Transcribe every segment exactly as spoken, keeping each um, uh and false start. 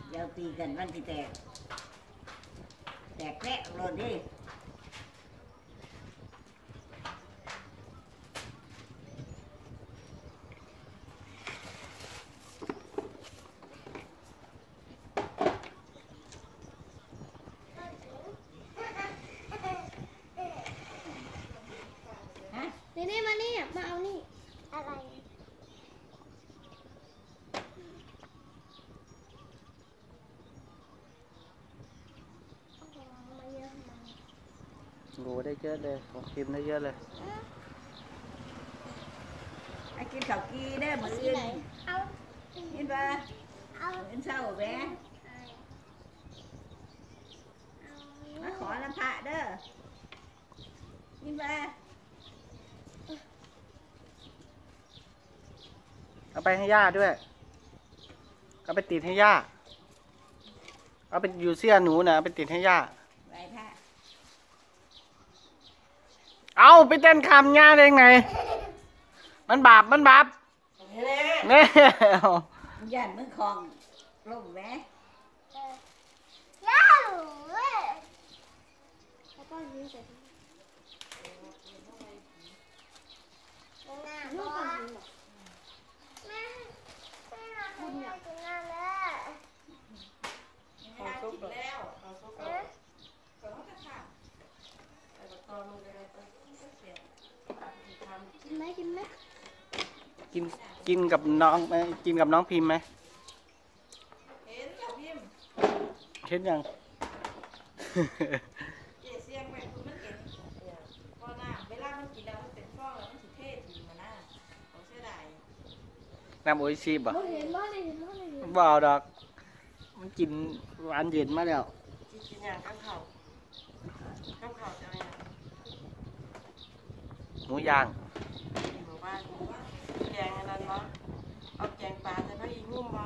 เดี๋ยวตีกันมันสิแตกแตกแกะโลดดินี่นี่มานี่มาเอานี่อะไรโง่ได้เยอะเลยของพิมพ์ได้เยอะเลยไอ้กินข้าวกีได้มืออื่นเอากินปะเอาเงินเศร้าแหวมาขอน้ำพระเด้อกินปะเอาไปให้ย่าด้วยเอาไปติดให้ย่าเอาไปอยู่เสื้อหนูนะไปติดให้ย่าไปท่าเอาไปเต้นคำย่าได้ไงมันบาปมันบาปแน่ยันมึงคลองลงแหวย่าเลยแล้วก็ยืนเสร็จลูกก่อนแม่แม่ให้ยายกินน้ำแล้วเขาซุกแล้วเขาซุกแล้วเขาต้องทำแต่ตอนมึงจะได้ไปเสียกินไหมกินไหมกินกินกับน้องไหมกินกับน้องพิมพ์ไหมเห็นแล้วพิมพ์เห็นยังเจี๊ยเสียงไปคุณมันเห็นพอหน้าเวลามันกินแล้วมันเป็นฟองแล้วมันสิเททีมาหน้าเขาเสียดายน้ำโออิชิบ่เห็นบ่เลยเห็นบ่เลยบ่เอาดอกมันกินหวานเย็นมาแล้วกินกินอย่างข้าวเขาข้าวเขาจะอะไรหมูย่างหมู่บ้านแกงอะไรวะเอาแกงปลาใส่ผักอีหุ่มบ่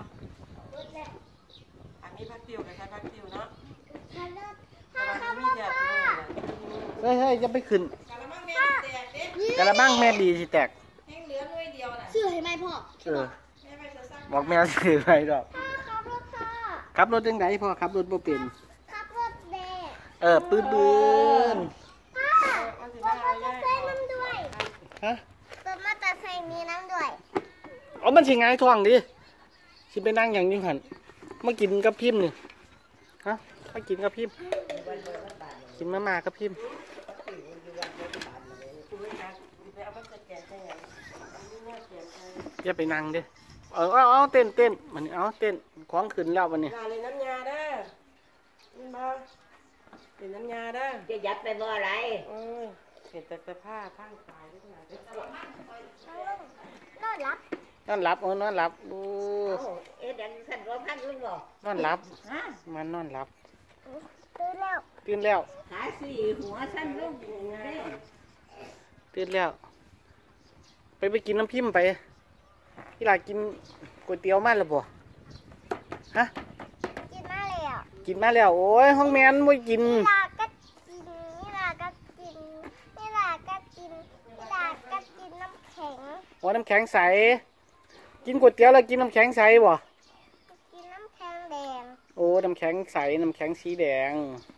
อันนี้ผักติ๋วกับใส่ผักติ๋วเนาะกะละมังมีแดดด้วยเฮ้ยเฮ้ยจะไปขึ้นกะละมังแม่แตกเด็ดกะละมังแม่ดีสิแตกแห้งเหลือหน่วยเดียวน่ะซื้อให้ไหมพ่อเออบอกแม่ซื้อไปดอกขับรถจังไดพ่อขับรถบ่เป็นขับรถเด็กเออปืนปืนพ่อรถมอเตอร์ไซค์น้ำด้วยฮะรถมอเตอร์ไซค์มีน้ำด้วยอ๋อมันสิไงท้องดิสิไปนั่งอย่างนี้หันมากินกับพิมพ์นี่ฮะมากินกับพิมพ์กินมาม่ากับพิมพ์อย่าไปนั่งดิเออเอาเอาเต้นเต้นมันเอาเต้นคล้องขึ้นแล้ววันนี้ลาเลยน้ำยาเด้อนี่มาเป็นน้ำยาเด้อจะยัดไปบ่อะไรเออเห็นแต่เสื้อผ้าผ้าตายได้ขนาดนี้นอนหลับนอนหลับโอ้นอนหลับโอ้เอ๊ะดันขันร้องพันลุงบ่นอนหลับมันนอนหลับตื่นแล้วตื่นแล้วขาสี่หัวสั้นลุงตื่นแล้วไปไปกินน้ำพิมพ์ไปที่ร้านกินก๋วยเตี๋ยวมาแล้วบ่ฮะกินมาแล้วกินมาแล้วโอ้ยห้องแม่นไม่กินนี่ลาก็กินนี่ลาก็กินนี่ลาก็กินนี่ลาก็กินน้ำแข็งโอ้น้ำแข็งใสกินก๋วยเตี๋ยวแล้วกินน้ำแข็งใสบ่กินน้ำแข็งแดงโอ้น้ำแข็งใสน้ำแข็งสีแดง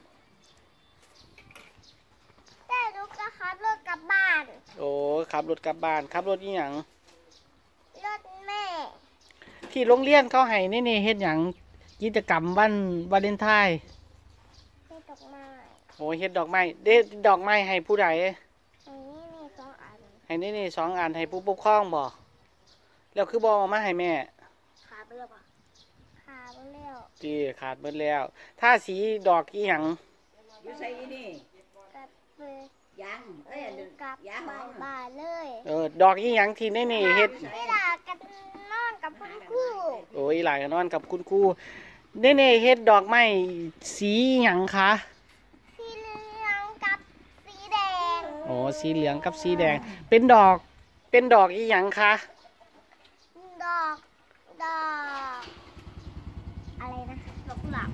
แต่ลูกก็ขับรถกลับบ้านโอ้ขับรถกลับบ้านขับรถนี่หยังรถแม่ที่โรงเรียนเขาให้นี่นี่เฮ็ดหยังกิจกรรมวันวาเลนไทน์เฮ็ดดอกไม้โอ้เฮ็ดดอกไม้เด็ดดอกไม้ให้ผู้ใดให้นี่นี่สองอันให้นี่นี่สองอันให้ผู้ปกครองบ่แล้วคือบ่เอามาให้แม่ขาดไปแล้วป่ะขาดไปแล้วจีขาดเบิดแล้วถ้าสีดอกอีหยังอยู่ใส่นี่กับเบยังเอ้ยกับบานบานเลยเออดอกอีหยังที่นี่นี่เฮ็ดเวลากันนอนกับคุณครูโอ้ยหลายนอนกับคุณครูนี่นี่เฮ็ดดอกไม้สีหยังคะสีเหลืองกับสีแดงโอ้สีเหลืองกับสีแดงเป็นดอกเป็นดอกอีหยังคะดอกดอกอะไรนะดอกกุหลาบ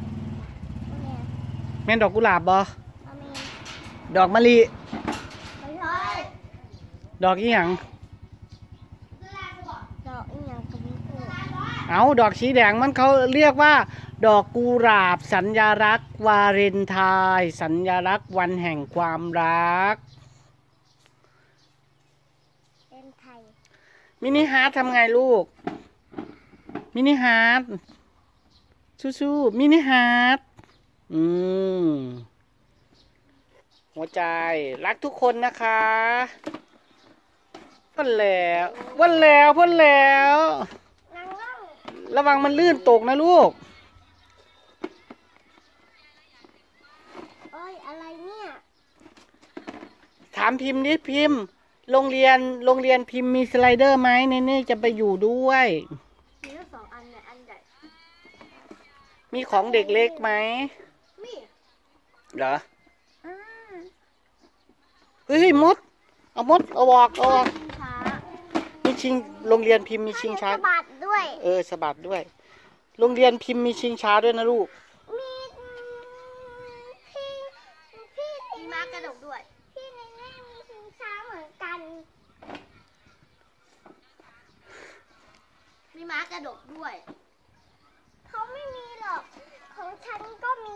แม่นดอกกุหลาบบ่ดอกมะลิไม่ใช่ดอกอีหยังดอกอีหยังกับเอาดอกสีแดงมันเขาเรียกว่าดอกกุหลาบสัญลักษณ์วาเลนไทน์สัญลักษณ์วันแห่งความรักเป็นไทยมินิฮาร์ททำไงลูก มินิฮาร์ทสู้ๆมินิฮาร์ทอืมหัวใจรักทุกคนนะคะพ่นแล้วพ่นแล้วพ่นแล้วนางล่องระวังมันลื่นตกนะลูกโอ้ยอะไรเนี่ยถามพิมพ์ดิพิมพ์ โรงเรียนโรงเรียนพิมพ์มีสไลเดอร์ไหมเนเน่จะไปอยู่ด้วยมีทั้งสองอันเนี่ยอันใหญ่มีของเด็กเล็กไหมมีเหรออ่าเฮ้ยมด เอามดเอาออกเอาออกชิงช้ามีชิงโรงเรียนพิมพ์มีชิงช้าสะบัดด้วยเออสะบัดด้วย โรงเรียนพิมพ์มีชิงช้าด้วยนะลูกมีพี่พี่มีม้ากระดกด้วย พี่ในแม่มีชิงช้าเหมือนกัน มีม้ากระดกด้วยเขาไม่มีหรอกของฉันก็มี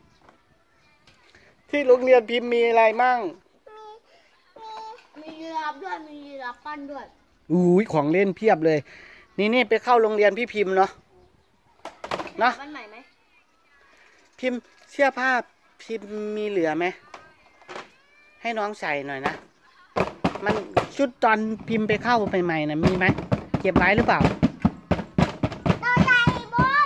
ที่โรงเรียนพิมพ์มีอะไรมั่งมีมีมียีราฟด้วยมียีราฟปั้นด้วยอุ้ยของเล่นเพียบเลย นี่นี่ไปเข้าโรงเรียนพี่พิมพ์เนาะเนาะมันใหม่ไหมพิมพ์เสื้อผ้าพิมพ์มีเหลือไหมให้น้องใส่หน่อยนะมันชุดตอนพิมพ์ไปเข้าใหม่ๆนะมีไหมเก็บไว้หรือเปล่าตัวใหญ่บน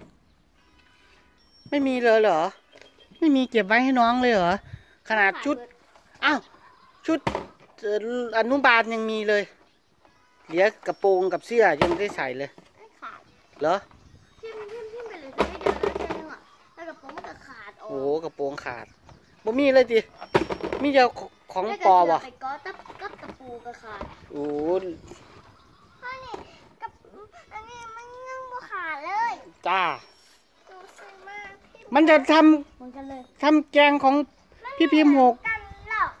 ไม่มีเลยเหรอ ไม่มีเก็บไว้ให้น้องเลยเหรอขนาดชุดอ้าวชุดเอ่ออนุบาลยังมีเลยเหลือกระโปรงกับเสื้อยังไม่ได้ใส่เลยไม่ขาดเหรอทิ่มทิ่มทิ่มไปเลยจะไม่เดินแล้วเจออ่ะแล้วกระโปรงมันก็ขาดออกโอ้โหกระโปรงขาดบ่มีเลยดิมีเดียวของแล้วปอก็วะเสืไปก็ตับก็ตะปูก็ขาดโอ้พ่อนี่กับอันนี้มันยังบ่ขาดเลยจ้าดูสวยมากพี่มันจะทำเหมือนกันเลยทำแกงของพี่พิมพ์หกกันหรอก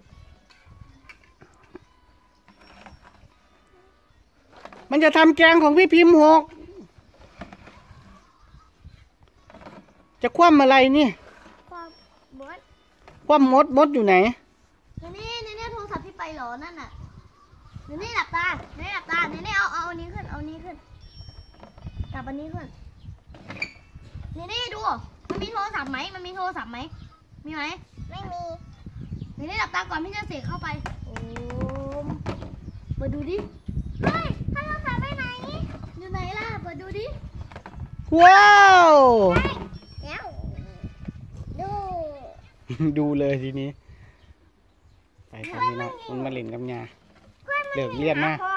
มันจะทำแกงของพี่พิมพ์หกจะคว่ำอะไรนี่ความบดคว่ำมดมดอยู่ไหนนี่นี่นี่โทรศัพท์พี่ไปเหรอนั่นน่ะนี่นี่หลับตานี่หลับตานี่นี่เอาเอาอันนี้ขึ้นเอาอันนี้ขึ้นจับอันนี้ขึ้นนี่นี่ดูมันมีโทรศัพท์ไหมมันมีโทรศัพท์ไหมมีไหมไม่มีนี่นี่หลับตาก่อนพี่จะเสกเข้าไปโอ้มเปิดดูดิเฮ้ยโทรศัพท์ไปไหนอยู่ไหนล่ะเปิดดูดิว้าวเดี๋ยวดูดูเลยทีนี้ ไปกันนี่นะมันมาเล่นกับยา เลิกเรียนมาพ่อ